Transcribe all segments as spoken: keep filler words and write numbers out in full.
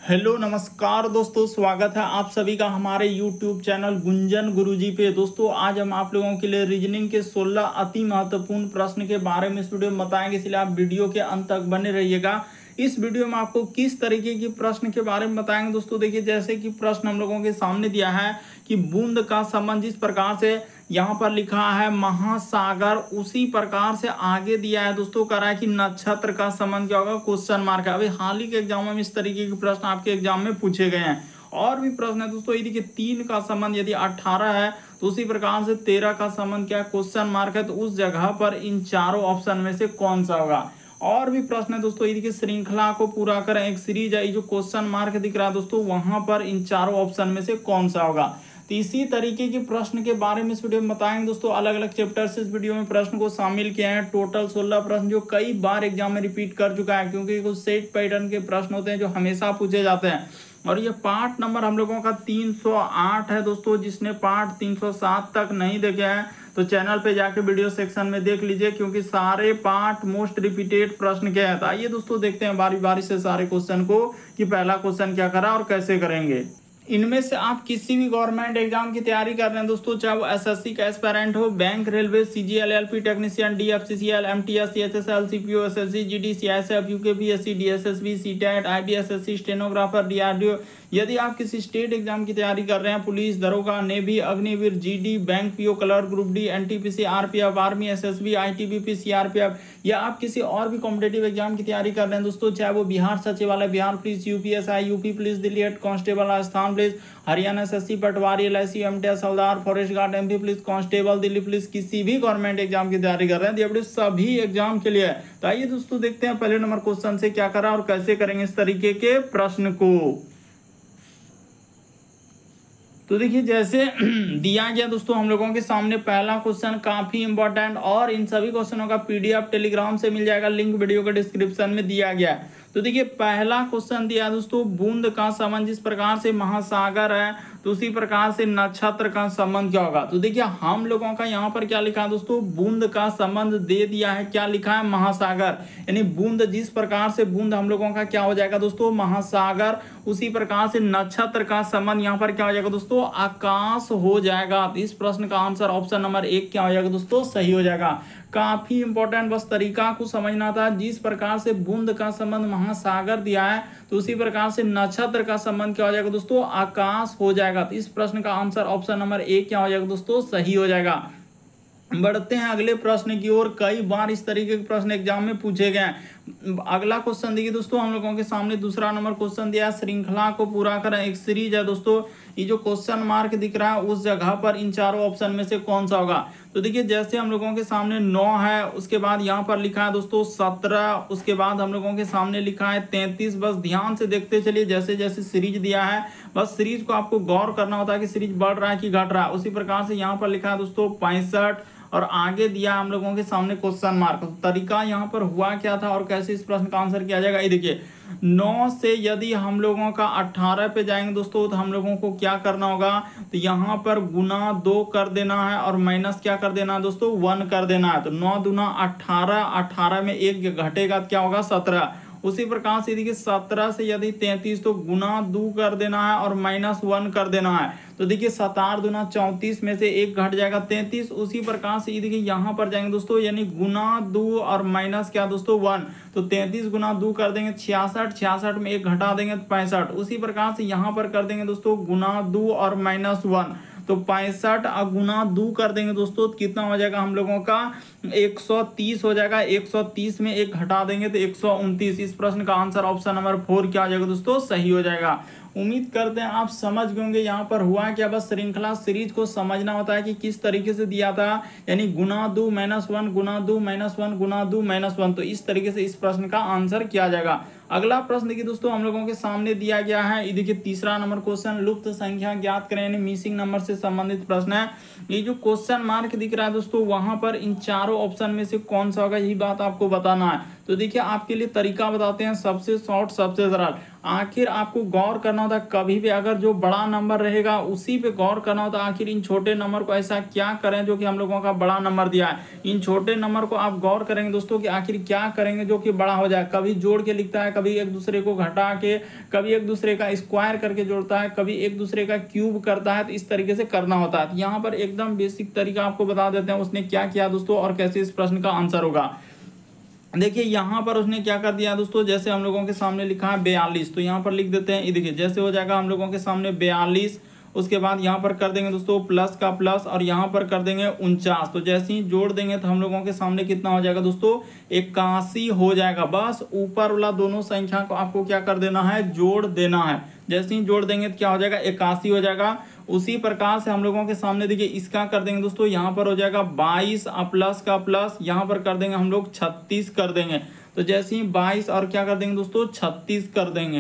Hello नमस्कार दोस्तों, स्वागत है आप सभी का हमारे यूट्यूब चैनल गुंजन गुरुजी पे। दोस्तों आज हम आप लोगों के लिए रीजनिंग के सोलह अति महत्वपूर्ण प्रश्न के बारे में इस वीडियो में बताएंगे, इसलिए आप वीडियो के अंत तक बने रहिएगा। इस वीडियो में आपको किस तरीके की प्रश्न के बारे में बताएंगे दोस्तों। देखिए, जैसे कि प्रश्न हम लोगों के सामने दिया है कि बूंद का संबंध जिस प्रकार से यहाँ पर लिखा है महासागर, उसी प्रकार से आगे दिया है दोस्तों, कह रहा है कि नक्षत्र का संबंध क्या होगा, क्वेश्चन मार्क है। अभी हाल ही के एग्जाम में इस तरीके के प्रश्न आपके एग्जाम में पूछे गए हैं। और भी प्रश्न है दोस्तों, यदि तीन का संबंध यदि अठारह है तो उसी प्रकार से तेरह का संबंध क्या है, क्वेश्चन मार्क है। तो उस जगह पर इन चारों ऑप्शन में से कौन सा होगा। और भी प्रश्न है दोस्तों, यदि श्रृंखला को पूरा करें, एक सीरीज है, जो क्वेश्चन मार्क दिख रहा है दोस्तों, वहां पर इन चारों ऑप्शन में से कौन सा होगा। तो इसी तरीके के प्रश्न के बारे में इस वीडियो में बताएंगे दोस्तों। अलग अलग चैप्टर से इस वीडियो में प्रश्न को शामिल किए हैं। टोटल सोलह प्रश्न जो कई बार एग्जाम में रिपीट कर चुका है, क्योंकि कुछ सेट पैटर्न के प्रश्न होते हैं जो हमेशा पूछे जाते हैं। और ये पार्ट नंबर हम लोगों का तीन सौ आठ है दोस्तों। जिसने पार्ट तीन सौ सात तक नहीं देखे हैं तो चैनल पे जाके वीडियो सेक्शन में देख लीजिए, क्योंकि सारे पार्ट मोस्ट रिपीटेड प्रश्न क्या है। तो आइए दोस्तों देखते हैं बारी बारी से सारे क्वेश्चन को कि पहला क्वेश्चन क्या करा और कैसे करेंगे। इनमें से आप किसी भी गवर्नमेंट एग्जाम की तैयारी कर रहे हैं दोस्तों, चाहे वो एसएससी का एस्पायरेंट हो, bank, railway, CGL, LP technician, DFCCL, MTS, CHSL, CPO, SSC, GD, CISF, UKPSC, DSSB, CTET, IBSSC, stenographer, DRDO. यदि आप किसी स्टेट एग्जाम की तैयारी कर रहे हैं, पुलिस, दरोगा, navy, Agniveer, GD, bank PO, clerk, group D, NTPC, RPF, army, SSB, ITBP, CRPF, या आप किसी और भी कॉम्पिटेटिव एग्जाम की तैयारी कर रहे हैं दोस्तों, चाहे वो बिहार सचिवालय, Bihar police, UPSI, UP police, Delhi head constable, Rajasthan police, Haryana SSC, पटवारी, एलआईसी, एमटीएस, हवलदार, forest guard, MP police, constable, Delhi police, किसी भी गवर्नमेंट एग्जाम की तैयारी कर रहे हैं, ये सभी एग्जाम के लिए है। तो आइए दोस्तों देखते हैं पहले नंबर क्वेश्चन से क्या करा और कैसे करेंगे इस तरीके के प्रश्न को। तो देखिए, जैसे दिया गया दोस्तों हम लोगों के सामने पहला क्वेश्चन काफी इंपॉर्टेंट, और इन सभी क्वेश्चनों का पीडीएफ टेलीग्राम से मिल जाएगा, लिंक वीडियो के डिस्क्रिप्शन में दिया गया है। तो देखिए, पहला क्वेश्चन दिया दोस्तों, बूंद का संबंध जिस प्रकार से महासागर है तो उसी प्रकार से नक्षत्र का संबंध क्या होगा। तो देखिए, हम लोगों का यहाँ पर क्या लिखा है दोस्तों, बूंद का संबंध दे दिया है, क्या लिखा है, महासागर। यानी बूंद जिस प्रकार से बूंद हम लोगों का क्या हो जाएगा दोस्तों, महासागर, उसी प्रकार से नक्षत्र का संबंध यहाँ पर क्या हो जाएगा दोस्तों, आकाश हो जाएगा। तो इस प्रश्न का आंसर ऑप्शन नंबर एक क्या हो जाएगा दोस्तों, सही हो जाएगा। काफी इंपॉर्टेंट, बस तरीका को समझना था। जिस प्रकार से बूंद का संबंध महासागर दिया है तो उसी प्रकार से नक्षत्र का संबंध क्या हो जाएगा दोस्तों, आकाश हो जाएगा। तो इस प्रश्न का आंसर ऑप्शन नंबर एक क्या हो जाएगा दोस्तों, सही हो जाएगा। बढ़ते हैं अगले प्रश्न की ओर। कई बार इस तरीके के प्रश्न एग्जाम में पूछे गए हैं। अगला क्वेश्चन देखिए दोस्तों, हम लोगों के सामने दूसरा नंबर क्वेश्चन दिया है, श्रृंखला को पूरा करें, एक सीरीज है दोस्तों। ये जो क्वेश्चन मार्क दिख रहा है उस जगह पर इन चारों ऑप्शन में से कौन सा होगा। तो देखिए, जैसे हम लोगों के सामने नौ है, उसके बाद यहाँ पर लिखा है दोस्तों सत्रह, उसके बाद हम लोगों के सामने लिखा है तैंतीस। बस ध्यान से देखते चलिए, जैसे जैसे सीरीज दिया है बस सीरीज को आपको गौर करना होता है कि सीरीज बढ़ रहा है कि घट रहा है। उसी प्रकार से यहाँ पर लिखा है दोस्तों पैंसठ, और आगे दिया हम लोगों के सामने क्वेश्चन मार्क। तो तरीका यहाँ पर हुआ क्या था और कैसे इस प्रश्न का आंसर किया जाएगा, ये देखिए। नौ से यदि हम लोगों का अठारह पे जाएंगे दोस्तों, तो हम लोगों को क्या करना होगा, तो यहाँ पर गुना दो कर देना है और माइनस क्या कर देना है दोस्तों, वन कर देना है। तो नौ दूना अठारह, अठारह में एक घटेगा क्या होगा, सत्रह। उसी प्रकार से देखिए, सत्रह से यदि तैंतीस तो गुना दो कर देना है और माइनस वन कर देना है। तो देखिए, सतार दुना चौंतीस में से एक घट जाएगा तैंतीस। उसी प्रकार से देखिए यहाँ पर जाएंगे दोस्तों, यानी गुना दो और माइनस क्या दोस्तों, वन। तो तैंतीस गुना दो कर देंगे छियासठ, छियासठ में एक घटा देंगे तो पैंसठ। उसी प्रकार से यहाँ पर कर देंगे दोस्तों गुना दो और माइनस वन, तो पैंसठ गुना दो कर देंगे दोस्तों, तो कितना हो जाएगा हम लोगों का, एक सौ तीस हो जाएगा। एक सौ तीस में एक घटा देंगे तो एक सौ उनतीस। इस प्रश्न का आंसर ऑप्शन नंबर फोर क्या हो जाएगा दोस्तों, सही हो जाएगा। उम्मीद करते हैं आप समझ गए होंगे यहाँ पर हुआ क्या। बस श्रृंखला सीरीज को समझना होता है कि किस तरीके से दिया था, यानी गुना दो माइनस वन, गुना दो माइनस वन, गुना दो माइनस वन। तो इस तरीके से इस प्रश्न का आंसर किया जाएगा। अगला प्रश्न देखिए दोस्तों, हम लोगों के सामने दिया गया है, ये देखिए तीसरा नंबर क्वेश्चन, लुप्त संख्या ज्ञात करें, यानी मिसिंग नंबर से संबंधित प्रश्न है। ये जो क्वेश्चन मार्क दिख रहा है दोस्तों, वहां पर इन चारों ऑप्शन में से कौन सा होगा, यही बात आपको बताना है। तो देखिए, आपके लिए तरीका बताते हैं, सबसे शॉर्ट सबसे सरल। आखिर आपको गौर करना होता है, कभी भी अगर जो बड़ा नंबर रहेगा उसी पे गौर करना होता है, आखिर इन छोटे नंबर को ऐसा क्या करें जो कि हम लोगों का बड़ा नंबर दिया है। इन छोटे नंबर को आप गौर करेंगे दोस्तों कि आखिर क्या करेंगे जो कि बड़ा हो जाए। कभी जोड़ के लिखता है, कभी एक दूसरे को घटा के, कभी एक दूसरे का स्क्वायर करके जोड़ता है, कभी एक दूसरे का क्यूब करता है। तो इस तरीके से करना होता है। यहाँ पर एकदम बेसिक तरीका आपको बता देते हैं उसने क्या किया दोस्तों और कैसे इस प्रश्न का आंसर होगा। देखिए यहाँ पर उसने क्या कर दिया दोस्तों, जैसे हम लोगों के सामने लिखा है बयालीस, तो यहाँ पर लिख देते हैं। ये देखिए जैसे हो जाएगा हम लोगों के सामने बयालीस, उसके बाद यहाँ पर कर देंगे दोस्तों प्लस का प्लस और यहाँ पर कर देंगे उनचास। तो जैसे ही जोड़ देंगे तो हम लोगों के सामने कितना हो जाएगा दोस्तों, इक्यासी हो जाएगा। बस ऊपर वाला दोनों संख्या को आपको क्या कर देना है, जोड़ देना है। जैसे ही जोड़ देंगे तो क्या हो जाएगा, इक्यासी हो जाएगा। उसी प्रकार से हम लोगों के सामने देखिए इसका कर देंगे दोस्तों, यहाँ पर हो जाएगा बाईस प्लस का प्लस, यहाँ पर कर देंगे हम लोग छत्तीस कर देंगे। तो जैसे ही बाईस और क्या कर देंगे दोस्तों, छत्तीस कर देंगे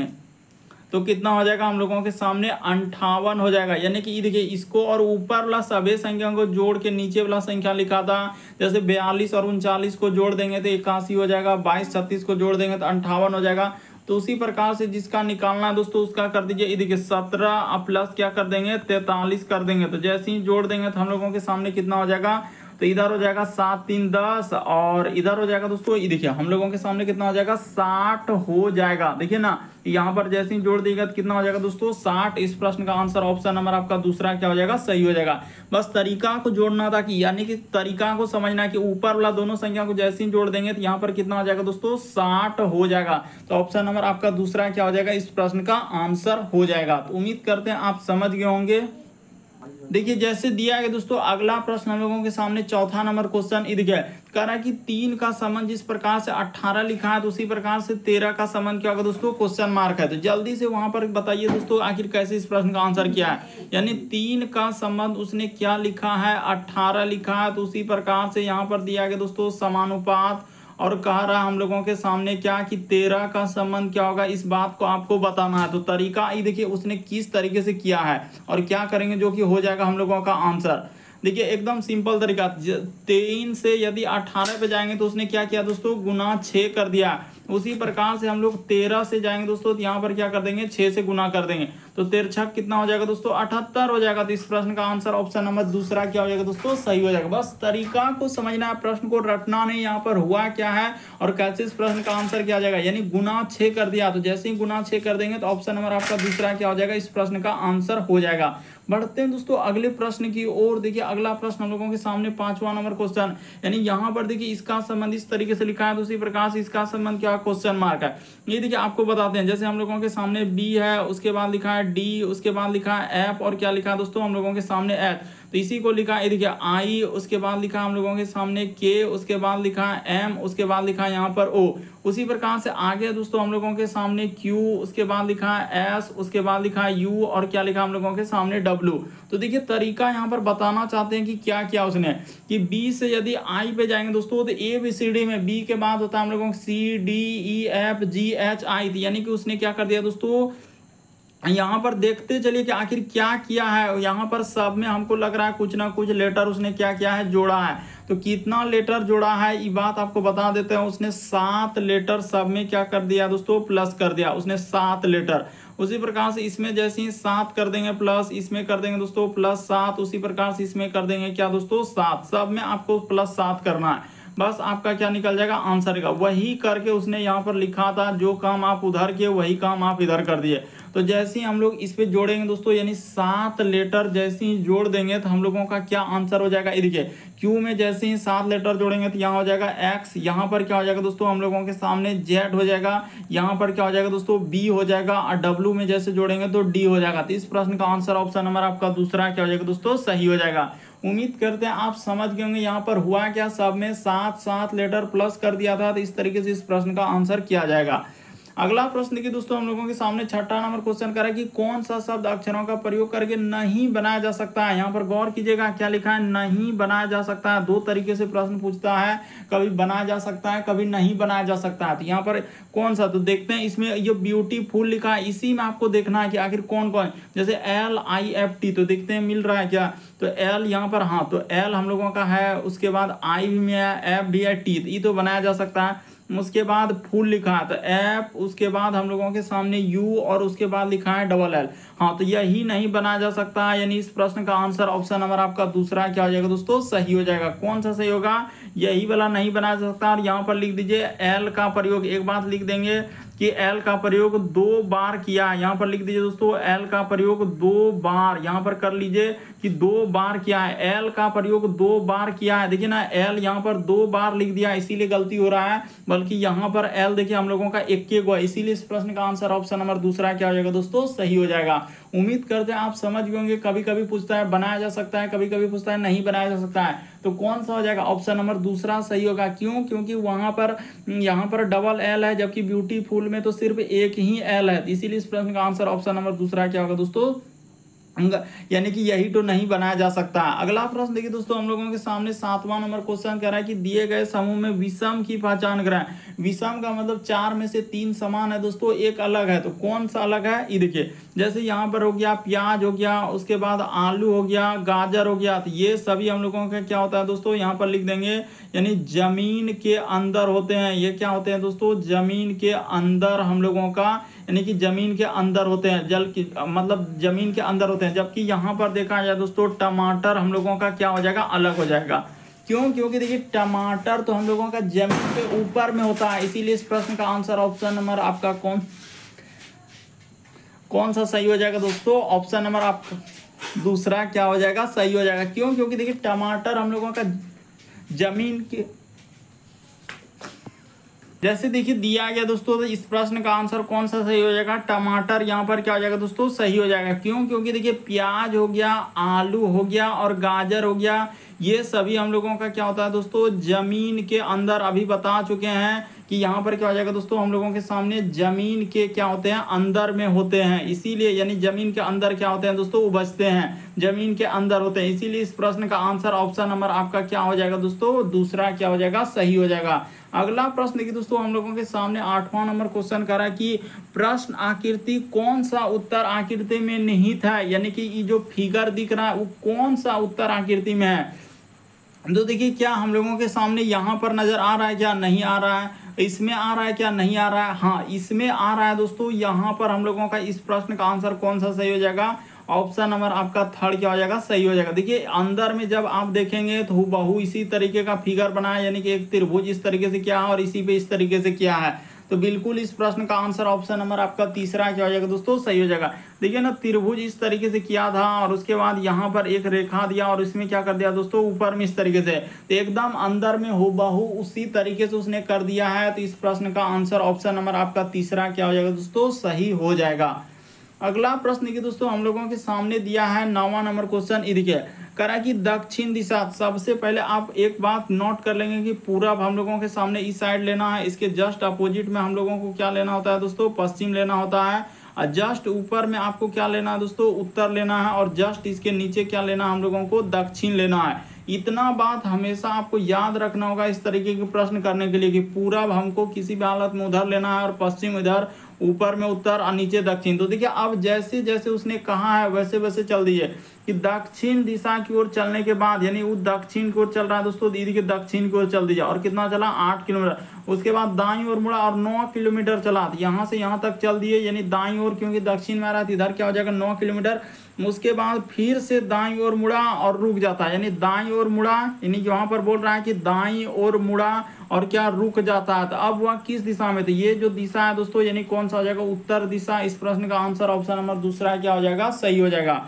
तो कितना हो जाएगा हम लोगों के सामने, अंठावन हो जाएगा। यानी कि देखिए इसको और ऊपर वाला सभी संख्या को जोड़ के नीचे वाला संख्या लिखा था। जैसे बयालीस और उनचालीस को जोड़ देंगे तो इक्यासी हो जाएगा, बाईस छत्तीस को जोड़ देंगे तो अंठावन हो जाएगा। तो उसी प्रकार से जिसका निकालना है दोस्तों उसका कर दीजिए। ये देखिए सत्रह प्लस क्या कर देंगे, तैतालीस कर देंगे। तो जैसे ही जोड़ देंगे तो हम लोगों के सामने कितना हो जाएगा, तो इधर हो जाएगा सात तीन दस और इधर हो जाएगा दोस्तों, ये देखिए हम लोगों के सामने कितना हो जाएगा, साठ हो जाएगा। देखिए ना यहाँ पर जैसे ही जोड़ देगा तो कितना हो जाएगा दोस्तों, साठ। इस प्रश्न का आंसर ऑप्शन नंबर आपका दूसरा क्या हो जाएगा, सही हो जाएगा। बस तरीका को जोड़ना था कि यानी कि तरीका को समझना कि ऊपर वाला दोनों संख्या को जैसे ही जोड़ देंगे तो यहाँ पर कितना हो जाएगा दोस्तों, साठ हो जाएगा। तो ऑप्शन नंबर आपका दूसरा क्या हो जाएगा, इस प्रश्न का आंसर हो जाएगा। तो उम्मीद करते हैं आप समझ गए होंगे। देखिए जैसे दिया है दोस्तों अगला प्रश्न हम लोगों के सामने चौथा नंबर क्वेश्चन देखिए कह रहा है कि तीन का समन जिस प्रकार से अठारह लिखा है तो उसी प्रकार से तेरह का समन क्या होगा दोस्तों, क्वेश्चन मार्क है। तो जल्दी से वहां पर बताइए दोस्तों आखिर कैसे इस प्रश्न का आंसर किया है। यानी तीन का संबंध उसने क्या लिखा है, अठारह लिखा है। तो उसी प्रकार से यहाँ पर दिया गया दोस्तों समानुपात और कह रहा है हम लोगों के सामने क्या कि तेरह का संबंध क्या होगा, इस बात को आपको बताना है। तो तरीका ये देखिए उसने किस तरीके से किया है और क्या करेंगे जो कि हो जाएगा हम लोगों का आंसर। देखिए एकदम सिंपल तरीका, तीन से यदि अठारह पे जाएंगे तो उसने क्या किया दोस्तों, गुना छः कर दिया। उसी प्रकार से हम लोग तेरह से जाएंगे दोस्तों तो यहाँ पर क्या कर देंगे, छः से गुना कर देंगे। तो तेरह छक कितना हो जाएगा दोस्तों, अठहत्तर हो जाएगा। तो इस प्रश्न का आंसर ऑप्शन नंबर दूसरा क्या हो जाएगा दोस्तों, सही हो जाएगा। बस तरीका को समझना है, प्रश्न को रटना नहीं, यहाँ पर हुआ क्या है और कैसे इस प्रश्न का आंसर किया जाएगा। यानी गुना छः कर दिया, तो जैसे ही गुना छः कर देंगे तो ऑप्शन नंबर आपका दूसरा क्या हो जाएगा, इस प्रश्न का आंसर हो जाएगा। बढ़ते हैं दोस्तों अगले प्रश्न की ओर। देखिए अगला प्रश्न हम लोगों के सामने पांचवा नंबर क्वेश्चन, यानी यहाँ पर देखिए इसका संबंध इस तरीके से लिखा है, तो उसी प्रकार से इसका संबंध क्या क्वेश्चन मार्क है। ये देखिए आपको बताते हैं, जैसे हम लोगों के सामने बी है, उसके बाद लिखा है डी, उसके बाद लिखा है एफ और क्या लिखा है दोस्तों हम लोगों के सामने एच। तो इसी को लिखा है देखिए आई, उसके बाद लिखा हम लोगों के सामने के, उसके बाद लिखा है एम, उसके बाद लिखा है यहाँ पर ओ। उसी प्रकार से आगे दोस्तों हम लोगों के सामने क्यू, उसके बाद लिखा है एस, उसके बाद लिखा है यू और क्या लिखा हम लोगों के सामने डब्ल्यू। तो देखिए तरीका यहाँ पर बताना चाहते हैं कि क्या किया उसने, कि बी से यदि आई पे जाएंगे दोस्तों तो ए बी सी डी में बी के बाद होता है हम लोगों को C D E F G H I, यानी कि उसने क्या कर दिया दोस्तों, यहाँ पर देखते चलिए कि आखिर क्या किया है। यहाँ पर सब में हमको लग रहा है कुछ ना कुछ लेटर उसने क्या किया है, जोड़ा है। तो कितना लेटर जोड़ा है ये बात आपको बता देते हैं। उसने सात लेटर सब में क्या कर दिया दोस्तों, प्लस कर दिया उसने सात लेटर। उसी प्रकार से इसमें जैसे ही सात कर देंगे प्लस, इसमें कर देंगे दोस्तों प्लस सात, उसी प्रकार से इसमें कर देंगे क्या दोस्तों, सात। सब में आपको प्लस सात करना है, बस आपका क्या निकल जाएगा, आंसर का। वही करके उसने यहाँ पर लिखा था, जो काम आप उधर किए वही काम आप इधर कर दिए। तो जैसे ही हम लोग इस पे जोड़ेंगे दोस्तों, यानी सात लेटर जैसे ही जोड़ देंगे तो हम लोगों का क्या आंसर हो जाएगा। देखिए क्यू में जैसे ही सात लेटर जोड़ेंगे तो यहाँ हो जाएगा एक्स, यहाँ पर क्या हो जाएगा दोस्तों हम लोगों के सामने जेड हो जाएगा, यहाँ पर क्या हो जाएगा दोस्तों बी हो जाएगा, और डब्ल्यू में जैसे जोड़ेंगे तो डी हो जाएगा। तो इस प्रश्न का आंसर ऑप्शन नंबर आपका दूसरा क्या हो जाएगा दोस्तों, सही हो जाएगा। उम्मीद करते हैं आप समझ गए होंगे यहाँ पर हुआ क्या, सब में सात सात लेटर प्लस कर दिया था। तो इस तरीके से इस प्रश्न का आंसर किया जाएगा। अगला प्रश्न देखिए दोस्तों हम लोगों के सामने छठा नंबर क्वेश्चन कर रहा है कि कौन सा शब्द अक्षरों का प्रयोग करके नहीं बनाया जा सकता है। यहाँ पर गौर कीजिएगा क्या लिखा है, नहीं बनाया जा सकता है। दो तरीके से प्रश्न पूछता है, कभी बनाया जा सकता है, कभी नहीं बनाया जा सकता है। तो यहाँ पर कौन सा, तो देखते हैं इसमें ये ब्यूटीफुल लिखा है, इसी में आपको देखना है कि आखिर कौन कौन, जैसे एल आई एफ टी, तो देखते हैं मिल रहा है क्या। तो एल यहाँ पर, हाँ तो एल हम लोगों का है, उसके बाद आई भी में है, एफ भी है, टी, तो ये तो बनाया जा सकता है। उसके बाद फुल लिखा है तो एफ, उसके बाद हम लोगों के सामने यू और उसके बाद लिखा है डबल एल। हाँ तो यही नहीं बनाया जा सकता है, यानी इस प्रश्न का आंसर ऑप्शन नंबर आपका दूसरा क्या हो जाएगा दोस्तों, सही हो जाएगा। कौन सा सही होगा, यही वाला नहीं बनाया जा सकता। और यहाँ पर लिख दीजिए एल का प्रयोग, एक बात लिख देंगे कि एल का प्रयोग दो बार किया है। यहाँ पर लिख दीजिए दोस्तों एल का प्रयोग दो बार, यहाँ पर कर लीजिए कि दो बार किया है, एल का प्रयोग दो बार किया है। देखिए ना एल यहाँ पर दो बार लिख दिया, इसीलिए गलती हो रहा है, बल्कि यहाँ पर एल देखिए हम लोगों का एक के गो, इसीलिए इस प्रश्न का आंसर ऑप्शन नंबर दूसरा क्या हो जाएगा दोस्तों, सही हो जाएगा। उम्मीद करते हैं आप समझ गए होंगे। कभी कभी पूछता है बनाया जा सकता है, कभी कभी पूछता है नहीं बनाया जा सकता है, तो कौन सा हो जाएगा, ऑप्शन नंबर दूसरा सही होगा। क्यों, क्योंकि वहां पर यहाँ पर डबल एल है, जबकि ब्यूटीफुल में तो सिर्फ एक ही एल है, इसीलिए इस प्रश्न का आंसर ऑप्शन नंबर दूसरा क्या होगा दोस्तों, यानी कि यही तो नहीं बनाया जा सकता। अगला प्रश्न देखिए दोस्तों हम लोगों के सामने सातवां नंबर क्वेश्चन कह रहा है कि दिए गए समूह में विषम की पहचान करें। विषम का मतलब चार में से तीन समान है दोस्तों, एक अलग है, तो कौन सा अलग है, ये देखिए जैसे यहाँ पर हो गया प्याज हो गया, उसके बाद आलू हो गया, गाजर हो गया, तो ये सभी हम लोगों का क्या होता है दोस्तों, यहाँ पर लिख देंगे यानी जमीन के अंदर होते हैं। ये क्या होते हैं दोस्तों, जमीन के अंदर हम लोगों का, यानी कि जमीन के अंदर होते हैं, जल की मतलब जमीन के अंदर होते हैं। जबकि यहाँ पर देखा जाए दोस्तों टमाटर हम लोगों का क्या हो जाएगा, अलग हो जाएगा। क्यों, क्योंकि देखिए टमाटर तो हम लोगों का जमीन के ऊपर में होता है, इसीलिए इस प्रश्न का आंसर ऑप्शन नंबर आपका कौन कौन सा सही हो जाएगा दोस्तों, ऑप्शन नंबर आपका दूसरा क्या हो जाएगा, सही हो जाएगा। क्यों, क्योंकि देखिए टमाटर हम लोगों का जमीन के, जैसे देखिए दिया गया दोस्तों, तो इस प्रश्न का आंसर कौन सा सही हो जाएगा, टमाटर यहाँ पर क्या हो जाएगा दोस्तों, सही हो जाएगा। क्यों, क्योंकि देखिए प्याज हो गया, आलू हो गया और गाजर हो गया, ये सभी हम लोगों का क्या होता है दोस्तों, जमीन के अंदर, अभी बता चुके हैं कि यहाँ पर क्या हो जाएगा दोस्तों, हम लोगों के सामने जमीन के क्या होते हैं, अंदर में होते हैं, इसीलिए यानी जमीन के अंदर क्या होते हैं दोस्तों, उपजते हैं, जमीन के अंदर होते हैं, इसीलिए इस प्रश्न का आंसर ऑप्शन नंबर आपका क्या हो जाएगा दोस्तों, दूसरा क्या हो जाएगा, सही हो जाएगा। अगला प्रश्न देखिए दोस्तों हम लोगों के सामने आठवां नंबर क्वेश्चन कर रहा है कि प्रश्न आकृति कौन सा उत्तर आकृति में निहित है, यानी कि ये जो फिगर दिख रहा है वो कौन सा उत्तर आकृति में है। तो देखिए क्या हम लोगों के सामने यहाँ पर नजर आ रहा है, क्या नहीं आ रहा है, इसमें आ रहा है, क्या नहीं आ रहा है, हाँ इसमें आ रहा है दोस्तों। यहाँ पर हम लोगों का इस प्रश्न का आंसर कौन सा सही हो जाएगा, ऑप्शन नंबर आपका थर्ड क्या हो जाएगा, सही हो जाएगा। देखिए अंदर में जब आप देखेंगे तो हूबहू इसी तरीके का फिगर बना है, यानी कि एक त्रिभुज इस तरीके से किया है और इसी पे इस तरीके से किया है, तो बिल्कुल इस प्रश्न का आंसर ऑप्शन नंबर आपका तीसरा क्या हो जाएगा दोस्तों, सही हो जाएगा। देखिए ना त्रिभुज इस तरीके से किया था और उसके बाद यहाँ पर एक रेखा दिया और इसमें क्या कर दिया दोस्तों, ऊपर में इस तरीके से, तो एकदम अंदर में हूबहू उसी तरीके से उसने कर दिया है, तो इस प्रश्न का आंसर ऑप्शन नंबर आपका तीसरा क्या हो जाएगा दोस्तों, सही हो जाएगा। अगला प्रश्न देखिए दोस्तों हम लोगों के सामने दिया है नौवां नंबर क्वेश्चन, ये देखिए करा कि दक्षिण दिशा, सबसे पहले आप एक बात नोट कर लेंगे कि पूरब हम लोगों के सामने इस साइड लेना है, इसके जस्ट अपोजिट में हम लोगों को क्या लेना होता है दोस्तों, पश्चिम लेना होता है, और जस्ट ऊपर में आपको क्या लेना है दोस्तों, उत्तर लेना है, और जस्ट इसके नीचे क्या लेना है हम लोगों को, दक्षिण लेना है। इतना बात हमेशा आपको याद रखना होगा इस तरीके के प्रश्न करने के लिए कि पूरब हमको किसी भी हालत में उधर लेना है और पश्चिम इधर, ऊपर में उत्तर और नीचे दक्षिण। तो देखिए अब जैसे जैसे उसने कहा है वैसे वैसे चल दीजिए कि दक्षिण दिशा की ओर चलने के बाद, यानी वो दक्षिण की ओर चल रहा है दोस्तों, दीदी के दक्षिण की ओर चल दीजिए, और कितना चला, आठ किलोमीटर। उसके बाद दाईं ओर मुड़ा और नौ किलोमीटर चला, यहाँ से यहाँ तक चल दिए, यानी दाईं ओर क्योंकि दक्षिण में आ रहा है इधर क्या हो जाएगा, नौ किलोमीटर। उसके बाद फिर से दाईं ओर मुड़ा और रुक जाता है, यानी दाईं ओर मुड़ा, यानी कि वहां पर बोल रहा है कि दाईं ओर मुड़ा और क्या रुक जाता है, तो अब वह किस दिशा में, तो ये जो दिशा है दोस्तों यानी कौन सा हो जाएगा, उत्तर दिशा। इस प्रश्न का आंसर ऑप्शन नंबर दूसरा क्या हो जाएगा, सही हो जाएगा।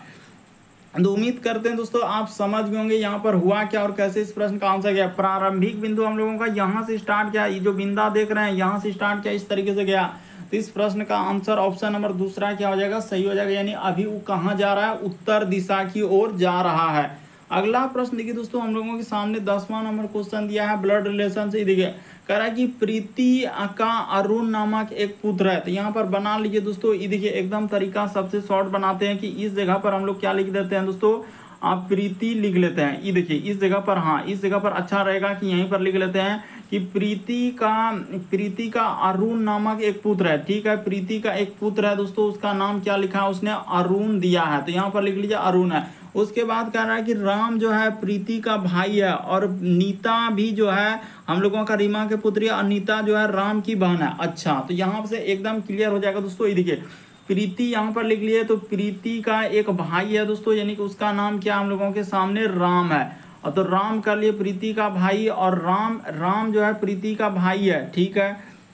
तो उम्मीद करते हैं दोस्तों आप समझ गए होंगे यहाँ पर हुआ क्या और कैसे इस प्रश्न का आंसर गया। प्रारंभिक बिंदु हम लोगों का यहाँ से स्टार्ट किया, ये जो बिंदा देख रहे हैं यहाँ से स्टार्ट किया, इस तरीके से गया, तो इस प्रश्न का आंसर ऑप्शन नंबर दूसरा क्या हो जाएगा, सही हो जाएगा। यानी अभी वो कहाँ जा रहा है, उत्तर दिशा की ओर जा रहा है। अगला प्रश्न देखिए दोस्तों हम लोगों के सामने दसवां नंबर क्वेश्चन दिया है ब्लड रिलेशन से। देखिए कह रहा है कि प्रीति का अरुण नामक एक पुत्र है, तो यहाँ पर बना लीजिए दोस्तों। ये देखिए एकदम तरीका सबसे शॉर्ट बनाते हैं कि इस जगह पर हम लोग क्या लिख देते हैं दोस्तों, आप प्रीति लिख लेते हैं। ये देखिए इस जगह पर, हाँ इस जगह पर अच्छा रहेगा कि यहीं पर लिख लेते हैं कि प्रीति का प्रीति का अरुण नामक एक पुत्र है। ठीक है, प्रीति का एक पुत्र है दोस्तों, उसका नाम क्या लिखा है, उसने अरुण दिया है, तो यहाँ पर लिख लीजिए अरुण है। उसके बाद कह रहा है कि राम जो है प्रीति का भाई है और नीता भी जो है हम लोगों का रीमा के पुत्री है और नीता जो है राम की बहन है। अच्छा, तो यहाँ से एकदम क्लियर हो जाएगा दोस्तों। ये देखिए प्रीति यहाँ पर लिख लिए, तो प्रीति का एक भाई है दोस्तों, यानी कि उसका नाम क्या हम लोगों के सामने राम है। और तो राम कर लिए प्रीति का भाई और राम राम जो है प्रीति का भाई है, ठीक है।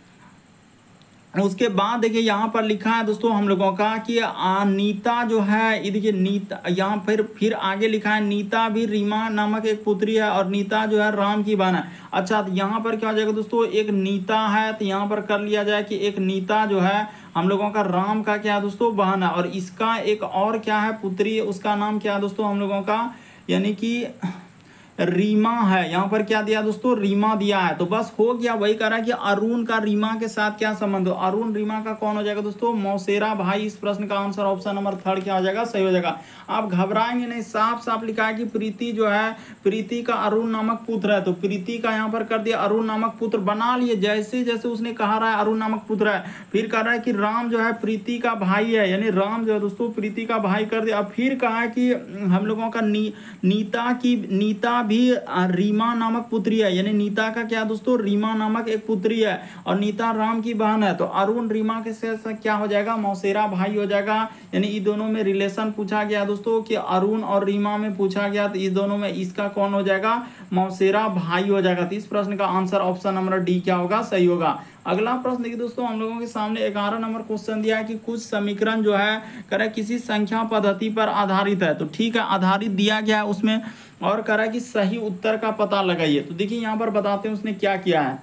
उसके बाद देखिए यहाँ पर लिखा है दोस्तों हम लोगों का कि नीता जो है, ये देखिए नीता यहाँ फिर फिर आगे लिखा है नीता भी रीमा नामक एक पुत्री है और नीता जो है राम की बहन है। अच्छा, तो यहाँ पर क्या हो जाएगा दोस्तों, एक नीता है तो यहाँ पर कर लिया जाए कि एक नीता जो है हम लोगों का राम का क्या है दोस्तों बहन है और इसका एक और क्या है पुत्री, उसका नाम क्या है दोस्तों हम लोगों का, यानी कि रीमा है। यहाँ पर क्या दिया दोस्तों, रीमा दिया है। तो बस हो गया, वही कह रहा है कि अरुण का रीमा के साथ क्या संबंध हो। अरुण रीमा का कौन हो जाएगा दोस्तों, मौसेरा भाई। इस प्रश्न का आंसर ऑप्शन नंबर थर्ड क्या हो जाएगा, सही हो जाएगा। आप घबराएंगे नहीं, साफ साफ लिखा है कि प्रीति जो है प्रीति का अरुण नामक पुत्र है, तो प्रीति का यहाँ पर कर दिया अरुण नामक पुत्र बना लिए, जैसे जैसे उसने कहा रहा है अरुण नामक पुत्र है। फिर कह रहा है कि राम जो है प्रीति का भाई है, यानी राम जो है दोस्तों प्रीति का भाई कर दिया। अब फिर कहा है कि हम लोगों का नी, नीता की नीता भी रीमा नामक पुत्री है, यानी नीता का क्या दोस्तों रीमा नामक एक पुत्री है और नीता राम की बहन है। तो अरुण रीमा के से क्या हो जाएगा, मौसेरा भाई हो जाएगा। यानी इन दोनों में रिलेशन पूछा गया दोस्तों कि अरुण और रीमा में पूछा गया, तो इस दोनों में इसका कौन हो जाएगा, मौसेरा भाई हो जाएगा। तो इस प्रश्न का आंसर ऑप्शन नंबर डी क्या होगा, सही होगा। अगला प्रश्न देखिए दोस्तों, हम लोगों के सामने ग्यारह नंबर क्वेश्चन दिया है कि कुछ समीकरण जो है करे किसी संख्या पद्धति पर आधारित है। तो ठीक है, आधारित दिया गया है उसमें और कह रहा है कि सही उत्तर का पता लगाइए। तो देखिए यहाँ पर बताते हैं उसने क्या किया है।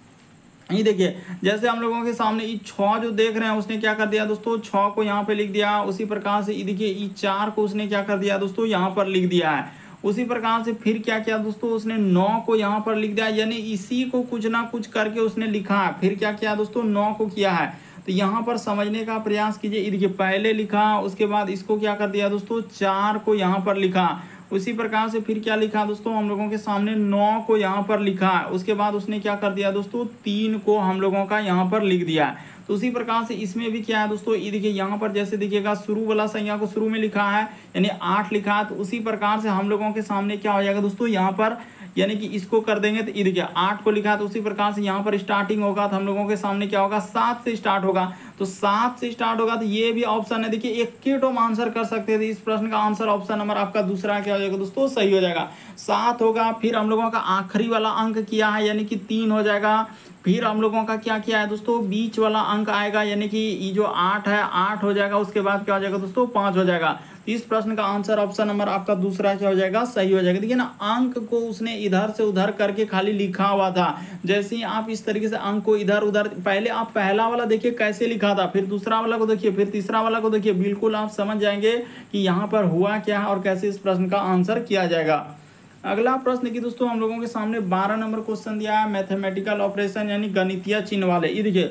ये देखिए जैसे हम लोगों के सामने ये छः जो देख रहे हैं उसने क्या कर दिया दोस्तों, छः को यहाँ पे लिख दिया। उसी प्रकार से ये देखिए ये चार को उसने क्या कर दिया दोस्तों, यहाँ पर लिख दिया है। उसी प्रकार से फिर क्या किया दोस्तों, उसने नौ को यहाँ पर लिख दिया, यानी इसी को कुछ ना कुछ करके उसने लिखा है। फिर क्या किया दोस्तों, नौ को किया है। तो यहाँ पर समझने का प्रयास कीजिए। देखिए पहले लिखा, उसके बाद इसको क्या कर दिया दोस्तों, चार को यहाँ पर लिखा। उसी प्रकार से फिर क्या लिखा दोस्तों, हम लोगों के सामने नौ को यहाँ पर लिखा है। उसके बाद उसने क्या कर दिया दोस्तों, तीन को हम लोगों का यहाँ पर लिख दिया है। तो उसी प्रकार से इसमें भी क्या है दोस्तों, ये देखिए यहाँ पर जैसे देखिएगा शुरू वाला संख्या को शुरू में लिखा है, यानी आठ लिखा है। तो उसी प्रकार से हम लोगों के सामने क्या हो जाएगा दोस्तों, यहाँ पर यानी कि इसको कर देंगे। तो ये देखिए आठ को लिखा है, तो उसी प्रकार से यहाँ पर स्टार्टिंग होगा तो हम लोगों के सामने क्या होगा, सात से स्टार्ट होगा। तो सात से स्टार्ट होगा, तो ये भी ऑप्शन है। देखिए एक के टो आंसर कर सकते थे। इस प्रश्न का आंसर ऑप्शन नंबर आपका दूसरा क्या हो जाएगा दोस्तों, सही हो जाएगा, सात होगा। फिर हम लोगों का आखिरी वाला अंक किया है, यानी कि तीन हो जाएगा। फिर हम लोगों का क्या किया है दोस्तों, बीच वाला अंक आएगा, यानी कि ये जो आठ है आठ हो जाएगा। उसके बाद क्या हो जाएगा दोस्तों, पाँच हो जाएगा। इस प्रश्न का आंसर ऑप्शन नंबर आपका दूसरा क्या हो जाएगा, सही हो जाएगा। देखिए ना, अंक को उसने इधर से उधर करके खाली लिखा हुआ था। जैसे ही आप इस तरीके से अंक को इधर उधर, पहले आप पहला वाला देखिए कैसे लिखा था, फिर दूसरा वाला को देखिए, फिर तीसरा वाला को देखिए, बिल्कुल आप समझ जाएंगे कि यहाँ पर हुआ क्या है और कैसे इस प्रश्न का आंसर किया जाएगा। अगला प्रश्न की दोस्तों हम लोगों के सामने बारह नंबर क्वेश्चन दिया है, मैथमेटिकल ऑपरेशन यानी गणितीय चिन्ह वाले। ये देखिए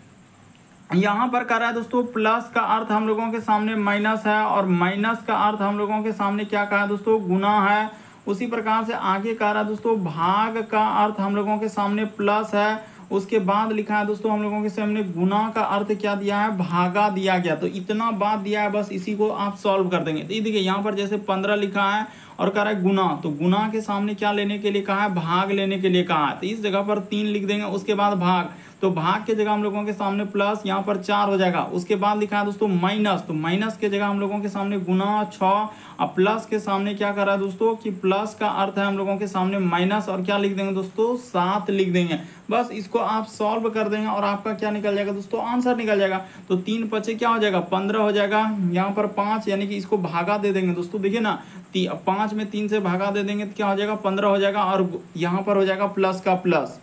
यहाँ पर कर रहा है दोस्तों, प्लस का अर्थ हम लोगों के सामने माइनस है और माइनस का अर्थ हम लोगों के सामने क्या कहा है दोस्तों, गुना है। उसी प्रकार से आगे कह रहा है दोस्तों, भाग का अर्थ हम लोगों के सामने प्लस है। उसके बाद लिखा है दोस्तों हम लोगों के सामने गुना का अर्थ क्या दिया है, भागा दिया गया। तो इतना बात दिया है, बस इसी को आप सॉल्व कर देंगे। तो ये देखिए यहाँ पर जैसे पंद्रह लिखा है और कह रहा है गुना, तो गुना के सामने क्या लेने के लिए कहा है, भाग लेने के लिए कहा है। तो इस जगह पर तीन लिख देंगे। उसके बाद भाग, तो भाग के जगह हम लोगों के सामने प्लस, यहाँ पर चार हो जाएगा। उसके बाद लिखा है दोस्तों माइनस, तो माइनस के जगह हम लोगों के सामने गुना छः, और प्लस के सामने क्या कर रहा है दोस्तों कि प्लस का अर्थ है हम लोगों के सामने माइनस, और क्या लिख देंगे दोस्तों, सात लिख देंगे। बस इसको आप सॉल्व कर देंगे और आपका क्या निकल जाएगा दोस्तों, आंसर निकल जाएगा। तो तीन पचे क्या हो जाएगा, पंद्रह हो जाएगा। यहाँ पर पाँच, यानी कि इसको भागा दे देंगे दोस्तों। देखिए ना, पाँच में तीन से भागा दे देंगे तो क्या हो जाएगा, पंद्रह हो जाएगा। और यहाँ पर हो जाएगा प्लस का प्लस।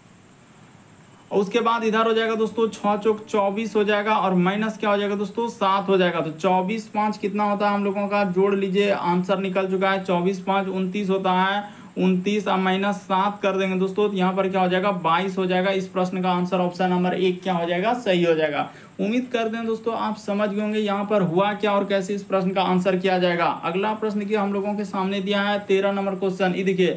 उसके बाद इधर हो जाएगा दोस्तों छः चौक चौबीस हो जाएगा, और माइनस क्या हो जाएगा दोस्तों, सात हो जाएगा। तो चौबीस पाँच कितना होता है हम लोगों का, जोड़ लीजिए, आंसर निकल चुका है। चौबीस पाँच उनतीस होता है, उनतीस और माइनस सात कर देंगे दोस्तों, तो यहाँ पर क्या हो जाएगा, बाईस हो जाएगा। इस प्रश्न का आंसर ऑप्शन नंबर एक क्या हो जाएगा, सही हो जाएगा। उम्मीद करते हैं दोस्तों आप समझ गए होंगे यहाँ पर हुआ क्या और कैसे इस प्रश्न का आंसर किया जाएगा। अगला प्रश्न की हम लोगों के सामने दिया है तेरह नंबर क्वेश्चन। ये देखिए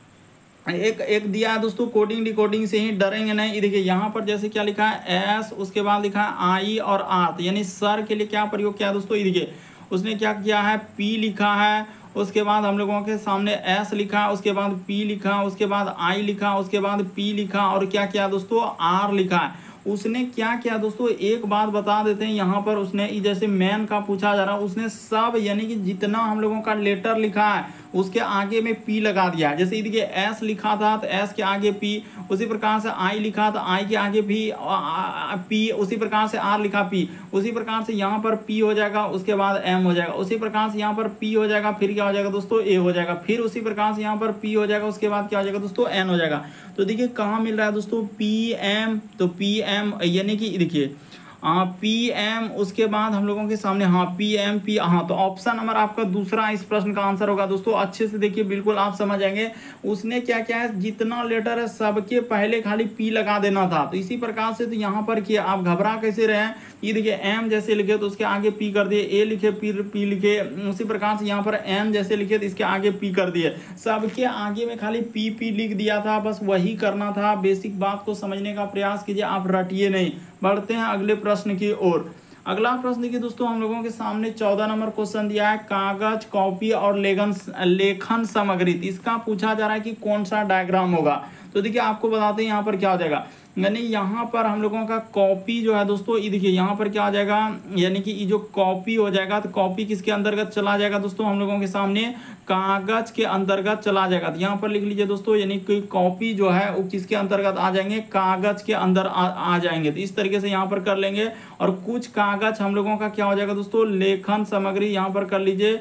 एक एक दिया है दोस्तों, कोडिंग डिकोडिंग से ही डरेंगे नहीं। ये देखिए यहाँ पर जैसे क्या लिखा है, एस, उसके बाद लिखा है आई और आर, यानी सर के लिए क्या प्रयोग किया है दोस्तों। ये देखिए उसने क्या किया है, पी लिखा है, उसके बाद हम लोगों के सामने एस लिखा, उसके बाद पी लिखा, उसके बाद आई लिखा, उसके बाद पी लिखा और क्या किया दोस्तों, आर लिखा है। उसने क्या किया दोस्तों, एक बात बता देते हैं यहाँ पर, उसने जैसे मैन का पूछा जा रहा है, उसने सब यानी कि जितना हम लोगों का लेटर लिखा है उसके आगे में पी लगा दिया। जैसे देखिए एस लिखा था तो एस के आगे पी, उसी प्रकार से आई लिखा तो आई के आगे भी पी, उसी प्रकार से आर लिखा पी, उसी प्रकार से यहाँ पर पी हो जाएगा, उसके बाद एम हो जाएगा, उसी प्रकार से यहाँ पर पी हो जाएगा, फिर क्या हो जाएगा दोस्तों, ए हो जाएगा, फिर उसी प्रकार से यहाँ पर पी हो जाएगा, उसके बाद क्या हो जाएगा दोस्तों, एन हो जाएगा। तो देखिए कहाँ मिल रहा है दोस्तों, पी एम, तो पी एम यानी कि देखिए पी एम, उसके बाद हम लोगों के सामने हाँ पी एम पी, हाँ तो ऑप्शन नंबर आपका दूसरा इस प्रश्न का आंसर होगा दोस्तों। अच्छे से देखिए, बिल्कुल आप समझ आएंगे। उसने क्या क्या है, जितना लेटर है सबके पहले खाली पी लगा देना था। तो इसी प्रकार से तो यहाँ पर किया, आप घबरा कैसे रहे हैं, ये देखिए एम जैसे लिखे तो उसके आगे पी कर दिए, ए लिखे फिर पी लिखे, उसी प्रकार से यहाँ पर एन जैसे लिखे तो इसके आगे पी कर दिए, सबके आगे में खाली पी पी लिख दिया था। बस वही करना था, बेसिक बात को समझने का प्रयास कीजिए, आप रटिए नहीं। बढ़ते हैं अगले प्रश्न की ओर। अगला प्रश्न देखिए दोस्तों, हम लोगों के सामने चौदह नंबर क्वेश्चन दिया है, कागज, कॉपी और लेखन लेखन सामग्री। इसका पूछा जा रहा है कि कौन सा डायग्राम होगा। तो देखिए आपको बताते हैं यहाँ पर क्या हो जाएगा, यानी यहाँ पर हम लोगों का कॉपी जो है दोस्तों, ये देखिए यहाँ पर क्या आ जाएगा, यानी कि ये जो कॉपी हो जाएगा, तो कॉपी किसके अंतर्गत चला जाएगा दोस्तों, हम लोगों के सामने कागज के अंतर्गत चला जाएगा। तो यहाँ पर लिख लीजिए दोस्तों, यानी कि कॉपी जो है वो किसके अंतर्गत आ जाएंगे, कागज के अंदर आ, आ जाएंगे। तो इस तरीके से यहाँ पर कर लेंगे। और कुछ कागज हम लोगों का क्या हो जाएगा दोस्तों, लेखन सामग्री, यहाँ पर कर लीजिए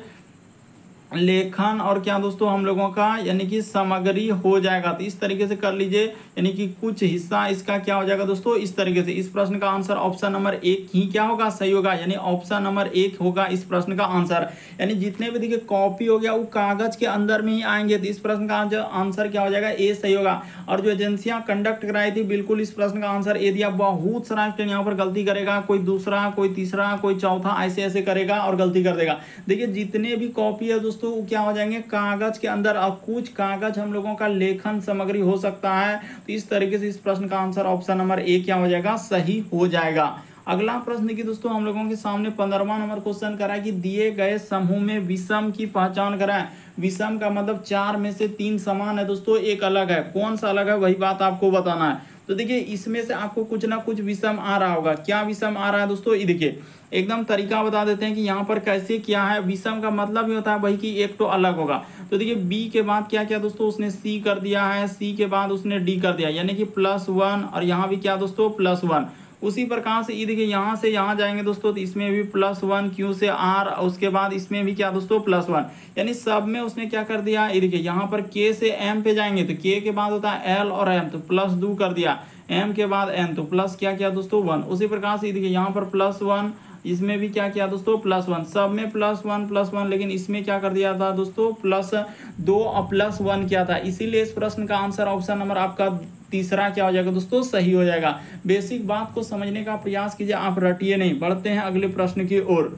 लेखन और क्या दोस्तों हम लोगों का यानी कि सामग्री हो जाएगा। तो इस तरीके से कर लीजिए, यानी कि कुछ हिस्सा इसका क्या हो जाएगा दोस्तों, इस तरीके से। इस प्रश्न का आंसर ऑप्शन नंबर एक ही क्या होगा, सही होगा, यानी ऑप्शन नंबर एक होगा इस प्रश्न का आंसर। यानी जितने भी देखिए कॉपी हो गया वो कागज के अंदर में ही आएंगे। तो इस प्रश्न का जो आंसर क्या हो जाएगा, ए सही होगा। और जो एजेंसियां कंडक्ट कराई थी, बिल्कुल इस प्रश्न का आंसर ए दिया। बहुत सारा स्टूडेंट यहाँ पर गलती करेगा, कोई दूसरा, कोई तीसरा, कोई चौथा, ऐसे ऐसे करेगा और गलती कर देगा। देखिए जितने भी कॉपी है दोस्तों वो क्या हो जाएंगे, कागज के अंदर। और कुछ कागज हम लोगों का लेखन सामग्री हो सकता है। तो इस तरीके से इस प्रश्न का आंसर ऑप्शन नंबर ए क्या हो जाएगा, सही हो जाएगा। अगला प्रश्न की दोस्तों हम लोगों के सामने पंद्रहवां नंबर क्वेश्चन करा कि दिए गए समूह में विषम की पहचान कराएं। विषम का मतलब चार में से तीन समान है दोस्तों, एक अलग है। कौन सा अलग है वही बात आपको बताना है। तो देखिए इसमें से आपको कुछ ना कुछ विषम आ रहा होगा। क्या विषम आ रहा है दोस्तों, ये देखिए एकदम तरीका बता देते हैं कि यहाँ पर कैसे क्या है। विषम का मतलब ही होता है वही कि एक तो अलग होगा। तो देखिए बी के बाद क्या क्या दोस्तों, उसने सी कर दिया है, सी के बाद उसने डी कर दिया, यानी कि प्लस वन, और यहाँ भी क्या दोस्तों प्लस वन। उसी प्रकार से ये देखिए यहाँ से यहाँ जाएंगे दोस्तों, तो इसमें भी प्लस वन, क्यू से आर, उसके बाद इसमें भी क्या दोस्तों प्लस वन। यानी सब में उसने क्या कर दिया, ये देखिए यहाँ पर के से एम पे जाएंगे तो के के बाद होता है एल और एम, तो प्लस दो कर दिया, एम के बाद एन, तो प्लस क्या किया दोस्तों वन। उसी प्रकार से देखिए यहाँ पर प्लस वन, इसमें भी क्या किया दोस्तों प्लस वन, सब में प्लस वन प्लस वन, लेकिन इसमें क्या कर दिया था दोस्तों प्लस दो और प्लस वन किया था। इसीलिए इस प्रश्न का आंसर ऑप्शन नंबर आपका तीसरा क्या हो जाएगा दोस्तों, सही हो जाएगा। बेसिक बात को समझने का प्रयास कीजिए, आप रटिए नहीं। बढ़ते हैं अगले प्रश्न की ओर।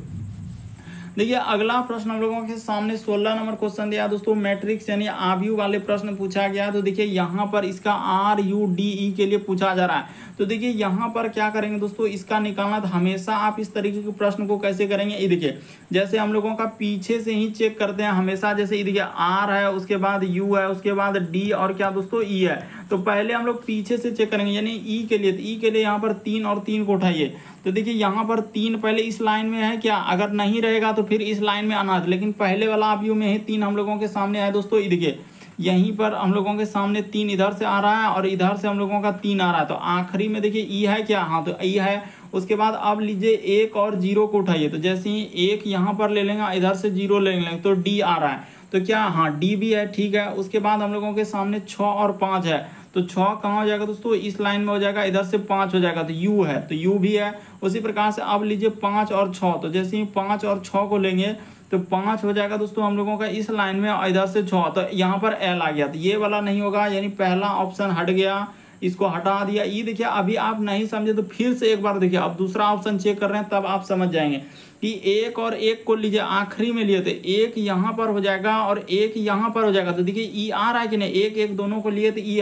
देखिए अगला प्रश्न हम लोगों के सामने सोलह नंबर क्वेश्चन दिया दोस्तों, मैट्रिक्स यानी आव्यूह वाले प्रश्न पूछा गया। तो देखिए यहाँ पर इसका आर यू डी ई के लिए पूछा जा रहा है। तो देखिए यहाँ पर क्या करेंगे दोस्तों, इसका निकालना। तो हमेशा आप इस तरीके के प्रश्न को कैसे करेंगे, ये देखिए जैसे हम लोगों का पीछे से ही चेक करते हैं हमेशा। जैसे ये देखिए आर है, उसके बाद यू है, उसके बाद डी और क्या दोस्तों ई है। तो पहले हम लोग पीछे से चेक करेंगे, यानी ई के लिए। तो ई के लिए यहाँ पर तीन और तीन को उठाइए। तो देखिए यहाँ पर तीन पहले इस लाइन में है क्या, अगर नहीं रहेगा तो फिर इस लाइन में आना है, लेकिन पहले वाला आव्यूह में ही तीन हम लोगों के सामने है दोस्तों। ये देखिए यहीं पर हम लोगों के सामने तीन इधर से आ रहा है और इधर से हम लोगों का तीन आ रहा है। तो आखिरी में देखिए ई है क्या, हाँ तो ई है। उसके बाद अब लीजिए एक और जीरो को उठाइए। तो जैसे ही एक यहाँ पर ले लेंगे, इधर से जीरो ले लेंगे, तो डी आ रहा है। तो क्या, हाँ डी भी है, ठीक है। उसके बाद हम लोगों के सामने छः और पाँच है। तो छः कहाँ हो जाएगा दोस्तों, इस लाइन में हो जाएगा, इधर से पाँच हो जाएगा, तो यू है, तो यू भी है। उसी प्रकार से अब लीजिए पाँच और छः। तो जैसे ही पाँच और छः को लेंगे तो पाँच हो जाएगा दोस्तों हम लोगों का इस लाइन में, इधर से छः, तो यहाँ पर एल आ गया। तो ये वाला नहीं होगा, यानी पहला ऑप्शन हट गया, इसको हटा दिया। ये देखिए अभी आप नहीं समझे तो फिर से एक बार देखिए, अब दूसरा ऑप्शन चेक कर रहे हैं तब आप समझ जाएंगे कि एक और एक को लीजिए आखिरी में लिए थे, एक यहाँ पर हो जाएगा और एक यहाँ पर हो जाएगा। तो देखिए ई आ रहा है कि नहीं, एक एक दोनों को लिए तो ई है।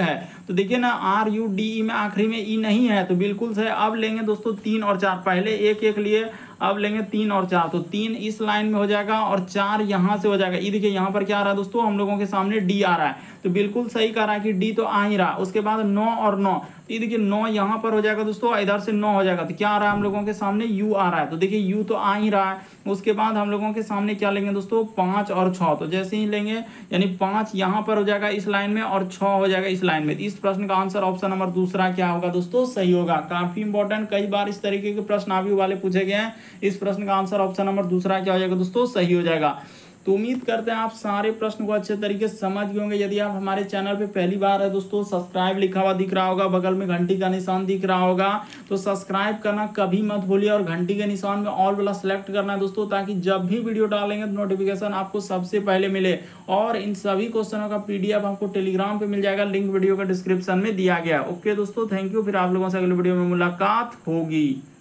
तो देखिए ना आर यू डी ई में आखिरी में ई नहीं है, तो बिल्कुल सही। अब लेंगे दोस्तों तीन और चार, पहले एक एक लिए, अब लेंगे तीन और चार, तो तीन इस लाइन में हो जाएगा और चार यहां से हो जाएगा। ये देखिए यहाँ पर क्या आ रहा है दोस्तों, हम लोगों के सामने डी आ रहा है, तो बिल्कुल सही कह रहा है कि डी तो आ ही रहा। उसके बाद नौ और नौ, तो ये देखिए नौ यहाँ पर हो जाएगा दोस्तों, इधर से नौ हो जाएगा, तो क्या आ रहा है हम लोगों के सामने यू आ रहा है, तो देखिए यू तो आ ही रहा है। उसके बाद हम लोगों के सामने क्या लेंगे दोस्तों, पांच और छह, तो जैसे ही लेंगे यानी पांच यहाँ पर हो जाएगा इस लाइन में और छह हो जाएगा इस लाइन में। इस प्रश्न का आंसर ऑप्शन नंबर दूसरा क्या होगा दोस्तों, सही होगा। काफी इंपॉर्टेंट, कई बार इस तरीके के प्रश्न आयु वाले पूछे गए हैं। इस प्रश्न का आंसर ऑप्शन नंबर दूसरा क्या हो जाएगा दोस्तों, सही हो जाएगा। तो उम्मीद करते हैं आप सारे प्रश्न को अच्छे तरीके से समझ गए होंगे। यदि आप हमारे चैनल पे पहली बार है दोस्तों, सब्सक्राइब लिखा हुआ दिख रहा होगा, बगल में घंटी का निशान दिख रहा होगा, तो सब्सक्राइब करना कभी मत भूलिए और घंटी के निशान में ऑल वाला सेलेक्ट करना है दोस्तों, ताकि जब भी वीडियो डालेंगे तो नोटिफिकेशन आपको सबसे पहले मिले। और इन सभी क्वेश्चनों का पीडीएफ आपको टेलीग्राम पे मिल जाएगा, लिंक वीडियो का डिस्क्रिप्शन में दिया गया। ओके दोस्तों, थैंक यू। फिर आप लोगों से अगले वीडियो में मुलाकात होगी।